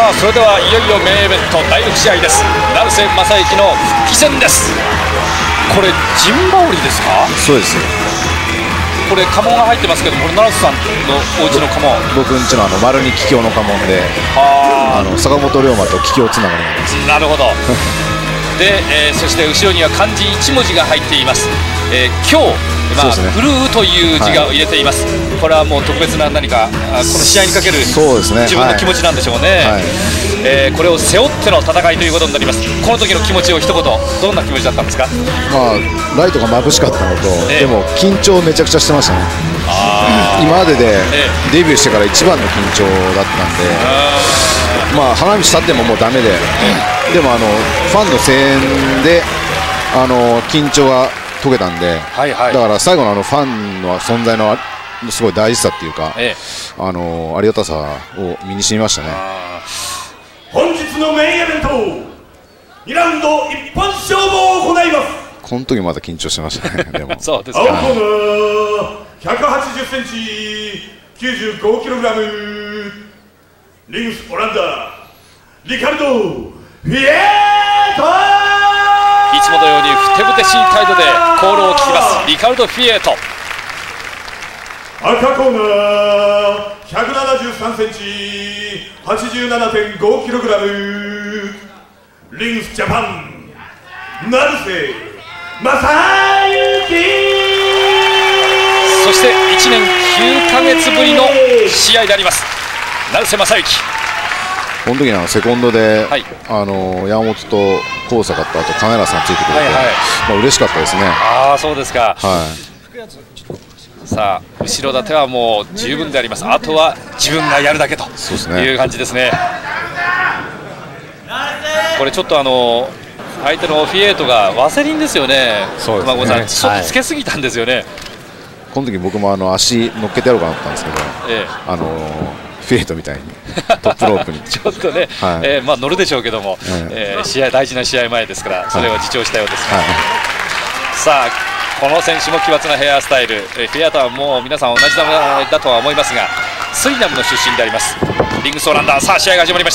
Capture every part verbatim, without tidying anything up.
さあそれではいよいよメインイベントだいろく試合です。成瀬正幸の復帰戦です。これ陣羽織ですか？ そうです。 これ家紋が入ってますけども、これ成瀬さんのお家の家紋、 僕んちのあの丸に桔梗の家紋で、あの坂本龍馬と桔梗つながりなんです。 なるほどで、えー、そして後ろには漢字いち文字が入っています。えー、今日、まあね、ブルーという字が入れています、はい、これはもう特別な何かこの試合にかけるそうです、ね、 自分の気持ちなんでしょうね、はい、えー、これを背負っての戦いということになります。この時の気持ちを一言、どんな気持ちだったんですか？ まあ、ライトが眩しかったのと、えー、でも緊張めちゃくちゃしてましたね。 あ今まででデビューしてから一番の緊張だったんで、えー、まあ花道立ってももうダメで、えー、でもあのファンの声援であの緊張が解けたんで、はいはい、だから最後のあのファンの存在のすごい大事さっていうか、ええ、あのありがたさを身にしみましたね。 本日のメインイベントにラウンド一本勝負を行います。 この時まだ緊張してましたね。でもそうですか。 青コーナーひゃくはちじゅっセンチきゅうじゅうごキログラムリングスオランダリカルド・フィエート。 いつものようにふてぶてしい態度でコールを聞きますリカルド・フィエート。 赤コーナーひゃくななじゅうさんセンチはちじゅうななてんごキログラムリングスジャパン成瀬正幸。 そしていちねんきゅうかげつぶりの試合であります成瀬正幸。 この時のセコンドで、はい、あの山本と高坂とあと金原さんついてくれて、はいはい、まあ嬉しかったですね。 ああそうですか、 はい、 さあ後ろ盾はもう十分であります。あとは自分がやるだけという感じですね。これちょっとあの相手のフィエートがワセリンですよね。 そうですね、 熊越さんちょっとつけすぎたんですよね、はい、 この時僕もあの足乗っけてやろうかなと思ったんですけど、ええ、あのフィエートみたいにトップロープにちょっとね、はい、えー、まあ乗るでしょうけども、えーえー、試合大事な試合前ですからそれを自重したようですが、はいはい、さあこの選手も奇抜なヘアスタイル、えー、フィエートはもう皆さん同じだとは思いますがスリナムの出身であります。リングスオランダー、さあ試合が始まりました。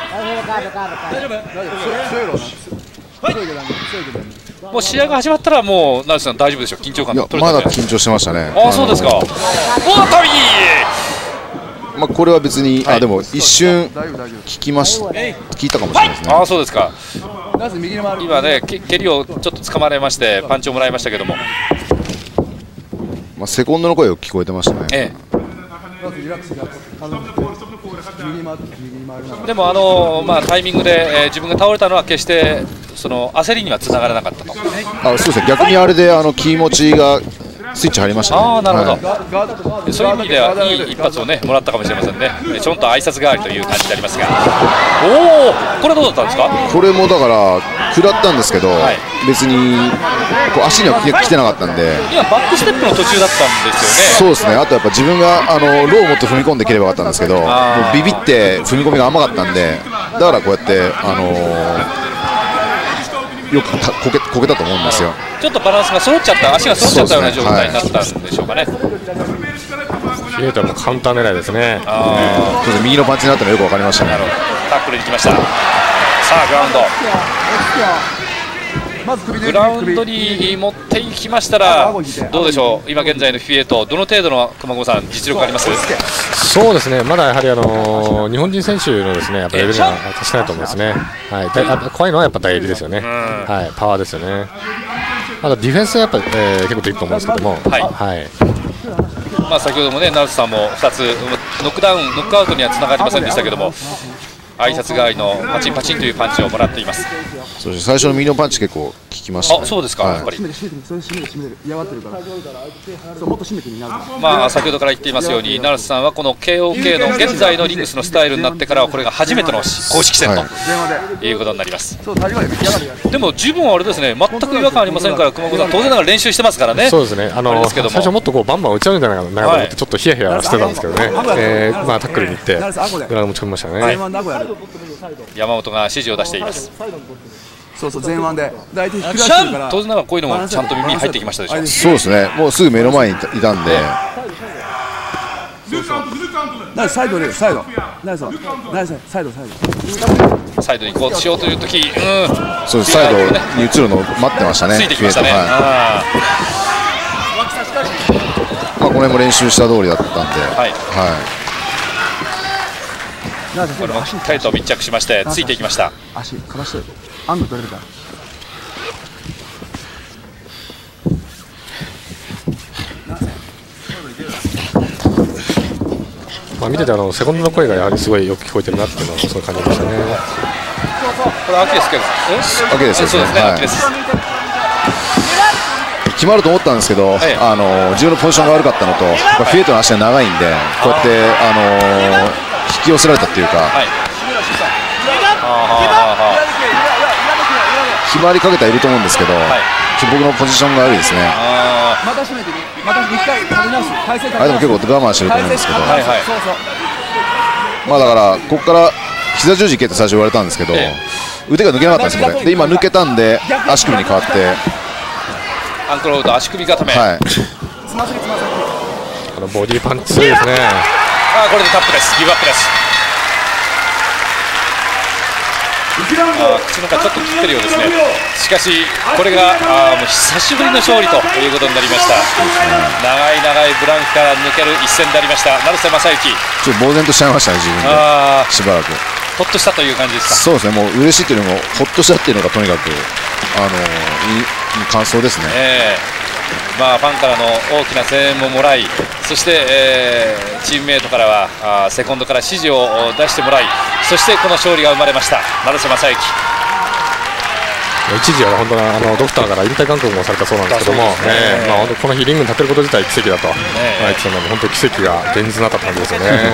もう試合が始まったらもう成瀬さん大丈夫でしょう。緊張感いやまだ緊張してましたね。 ああそうですか。大飛びまあこれは別に、はい、あでも一瞬聞きました聞いたかもしれないですね。 ああそうですか。今ね蹴りをちょっと掴まれましてパンチをもらいましたけども、 まあセコンドの声を聞こえてましたね。ええ、 でもあの、まあ、タイミングで、えー、自分が倒れたのは決してその焦りにはつながらなかったと。 あそうですね、逆にあれであの気持ちがスイッチ入りましたね。 あなるほど、はい、そういう意味ではいい一発を、ね、もらったかもしれませんね。ちょんと挨拶代わりという感じでありますが、おおこれどうだったんですか？ これもだから食らったんですけど、はい、別にこう足には来てなかったんで、 今バックステップの途中だったんですよね。 そうですね、あとやっぱ自分があのローをもっと踏み込んでいければよかったんですけど、もうビビって踏み込みが甘かったんで、だからこうやってあのーよくこけ、こけたと思うんですよ。 ちょっとバランスが揃っちゃった、足が揃っちゃったような状態になったんでしょうかね。 フィエートもカウンター狙いですね。 あそうです、右のパンチになったのよく分かりましたね。 タックルに来ました。さあグラウンドグラウンドに持っていきましたらどうでしょう。今現在のフィエートどの程度の熊越さん実力あります？ そうですね、まだやはりあのー、日本人選手のですねやっぱレベルが達してないと思うんですね。はい、怖いのはやっぱ大襟ですよね。はい、パワーですよね。あとディフェンスはやっぱ、えー、結構できると思うんですけども、はい、はい、 まあ先ほどもね成瀬さんもふたつノックダウンノックアウトにはつながりませんでしたけども、挨拶代わりのパチンパチンというパンチをもらっています。 そして最初の右のパンチ結構効きました、ね。 あ、そうですか。はい、やっぱり。まあ先ほどから言っていますように、成瀬さんはこの ケーオーケー の現在のリングスのスタイルになってからはこれが初めての公式戦ということになります。でも十分あれですね、全く違和感ありませんから熊越さん当然ながら練習してますからね。 そうですね。あの最初もっとこうバンバン打ち合うんじゃないかなと思ってちょっとヒヤヒヤしてたんですけどね。えー、まあタックルに行ってグラウンド持ち込みましたね。はい、 山本が指示を出しています。 そうそう前腕で大体当然ながらこういうのもちゃんと耳に入ってきましたでしょ。 そうですね、もうすぐ目の前にいたんで。 ナイスサイドでサイドナイスナイスサイドサイドサイドに行こうとしようという時、うん、 そうですサイドに移るのを待ってましたね。 ついてきましたね。 はいまあ、この辺も練習した通りだったんで、はいはい、 これもしっかりと密着しましてついていきました。 足かわしてアングル取れるか。 まあ見ててあのセコンドの声がやはりすごいよく聞こえてるなっていうのはそういう感じでしたね。 これアキレス腱アキレスですね。アキレス決まると思ったんですけど、ええ、あの自分のポジションが悪かったのと、はい、フィエトの足が長いんでこうやってあの引き寄せられたっていうか、はい、決まりかけてはいると思うんですけど、はい、僕のポジションが悪いですね。 また締めてまた一回立て直す体勢立て直す。 あれでも結構我慢してると思うんですけど、 はいはい、 まあだからここから膝十字いけって最初言われたんですけど、ええ、腕が抜けなかったんですこれで今抜けたんで足首に変わってアンクルアウト足首固め、 はい、 このボディパンチ強いですね。 あこれでタップです。ギブアップです。あ口の中ちょっと切ってるようですね。しかしこれがあもう久しぶりの勝利ということになりました。長い長いブランクから抜ける一戦でありました。成瀬正幸ちょっと呆然としちゃいましたね自分で。あしばらくほっとしたという感じですか。 そうですねもう嬉しいというよりもほっとしたっていうのがとにかくあのいい感想ですね。 えーまあ、ファンからの大きな声援ももらいそして、えー、チームメートからはあセコンドから指示を出してもらいそしてこの勝利が生まれました成瀬正幸。 一時は本当にあのドクターから引退勧告もされたそうなんですけども、ねえーまあ、この日リングに立てること自体奇跡だと、ねえー、言ってたので本当に奇跡が現実になった感じですよね。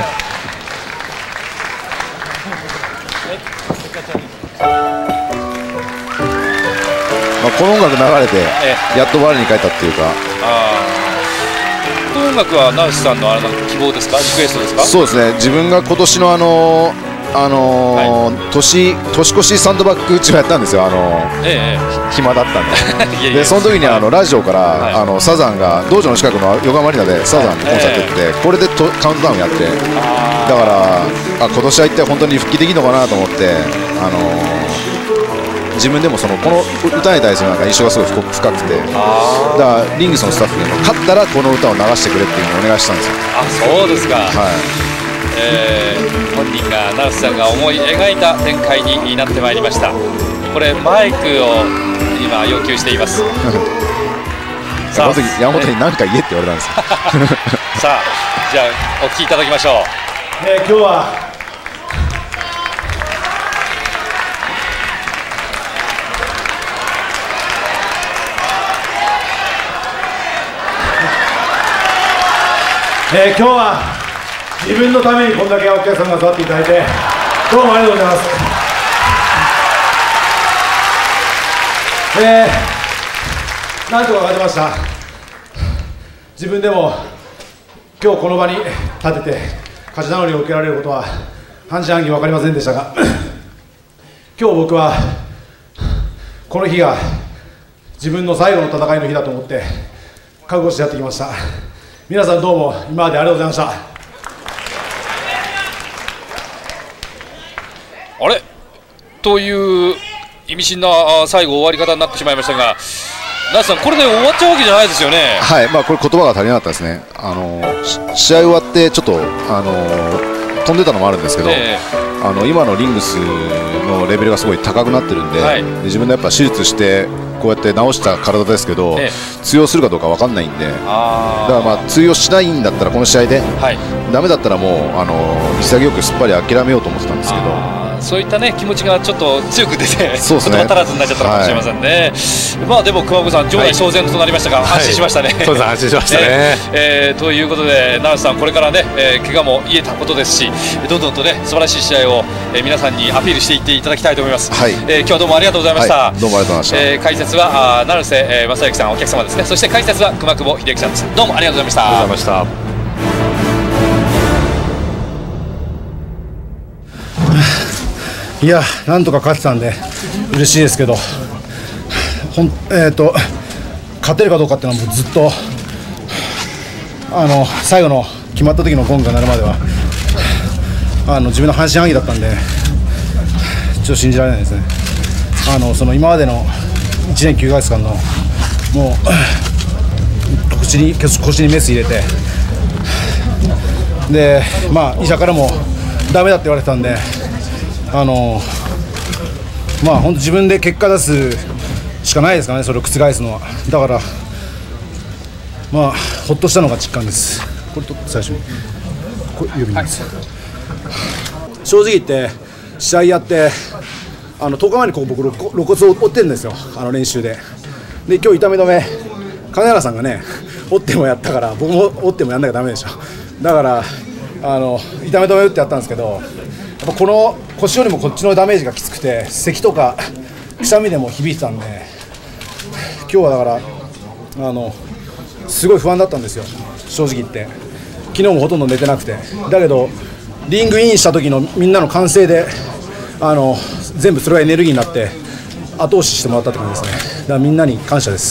まあこの音楽流れてやっと我に返ったっていうか、あこの音楽はナウシさんのあれの希望ですかリクエストですか。 そうですね自分が今年のあのあのーはい、年, 年越しサンドバッグうちもやったんですよ、あのーええ、暇だったんでいやいやでその時にあのラジオから、はい、あのサザンが道場の近くの横浜アリーナでサザンのコンサートやってて、ええ、これでとカウントダウンやってだからあ今年は一体本当に復帰できるのかなと思って、あのー、自分でもそのこの歌に対するなんか印象がすごい深くてだからリングスのスタッフに勝ったらこの歌を流してくれっていうのをお願いしたんですよ。 あそうですか、はいえー、本人がナウシさんが思い描いた展開になってまいりました。これマイクを今要求していますさあその時山本に何か言えって言われたんですさあじゃあお聞きいただきましょう、 えー、今日はえー、今日は自分のためにこんだけお客さんが座っていただいてどうもありがとうございます。えー、なんとか勝てました。自分でも今日この場に立てて勝ち名乗りを受けられることは半信半疑分かりませんでしたが今日僕はこの日が自分の最後の戦いの日だと思って覚悟してやってきました。皆さんどうも今までありがとうございました。 あれという意味深な最後終わり方になってしまいましたが、ナウシさんこれで終わっちゃうわけじゃないですよね。 はい、まあ、これ言葉が足りなかったですね。あの試合終わってちょっとあの飛んでたのもあるんですけど、えー、あの今のリングスのレベルがすごい高くなってるんで、はい、で自分でやっぱ手術してこうやって治した体ですけど、えー、通用するかどうか分かんないんで、あだからまあ通用しないんだったらこの試合で、はい、ダメだったらもうあの潔くすっぱり諦めようと思ってたんですけど。 そういったね気持ちがちょっと強く出て、ね、言葉足らずになっちゃったかもしれませんね。はい、まあでも熊本さん場内騒然となりましたが、はい、安心しましたね。 そうです安心しましたね。 えーえー、ということでナウシさんこれからね、えー、怪我も癒えたことですしどんどんとね素晴らしい試合を、えー、皆さんにアピールしていっていただきたいと思います。はい、えー、今日はどうもありがとうございました。 はい、どうもありがとうございました。 えー、解説は成瀬、えー、正幸さんお客様ですね。そして解説は熊久保秀樹さんです。どうもありがとうございました。 ありがとうございました。 いやなんとか勝ってたんで嬉しいですけどほん、えー、と勝てるかどうかっていうのはもうずっとあの最後の決まった時のゴングが鳴るまではあの自分の半信半疑だったんで、ちょっと信じられないですね。あのその今までのいちねんきゅうかげつかんのもう腰に腰にメス入れて、でまあ医者からもダメだって言われてたんで、あのまあ本当自分で結果出すしかないですからね、それを覆すのは。だからまあほっとしたのが実感です。これと最初にこれ指なんです、はい、正直言って試合やってあのとおかまえにこう僕肋骨を折ってるんですよ、あの練習で。で今日痛み止め金原さんがね折ってもやったから、僕も折ってもやんなきゃダメでしょ。だからあの痛み止め打ってやったんですけど、やっぱこの腰よりもこっちのダメージがきつくて、咳とかくしゃみでも響いてたんで、今日はだからあのすごい不安だったんですよ、正直言って。昨日もほとんど寝てなくて、だけどリングインした時のみんなの歓声であの全部それがエネルギーになって後押ししてもらったって感じですね。だからみんなに感謝です。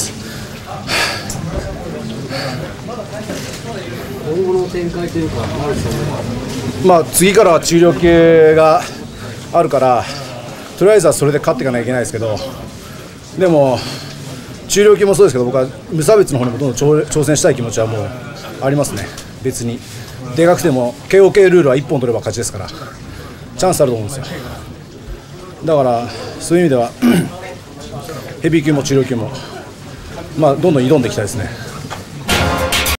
今後の展開というか、 まあ次からは中量級があるから、とりあえずはそれで勝っていかなきゃいけないですけど、でも中量級もそうですけど、僕は無差別の方にもどんどん挑戦したい気持ちはもうありますね。別にでかくても ケーオーケー ルールはいっぽん取れば勝ちですから、チャンスあると思うんですよ。だからそういう意味ではヘビー級も中量級もまあどんどん挑んでいきたいですね。